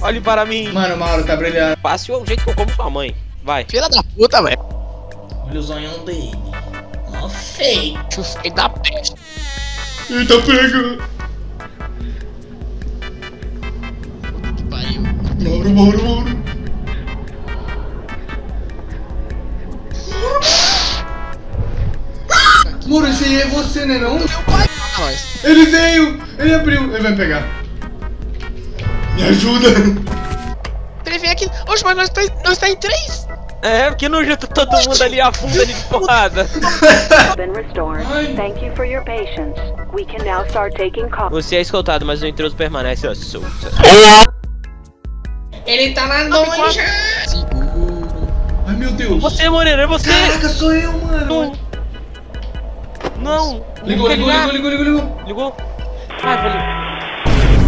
Olhe para mim. Mano, o Mauro tá brilhando. Fácil é o jeito que eu como sua mãe. Vai. Filha da puta, velho. Olha o zoião dele. Ó, feio. Filho da peste. Eita, pega. Que pariu. Mauro. Mauro, esse aí é você, né não? Meu pai. Nós. Ele veio! Ele abriu! Ele vai pegar! Me ajuda! Ele vem aqui. Oxe, mas nós tá em 3. É, porque não junta todo mundo ali afunda ali de porrada. Been restored. Thank you for your patience. We can now start taking calls. Você é escoltado, mas o intruso permanece solto. Ele tá na noite! Seguro. Ai meu Deus! Você, Moreno, é você! Caraca, sou eu, mano! Não! Ligou! Ligou? Ai, falei.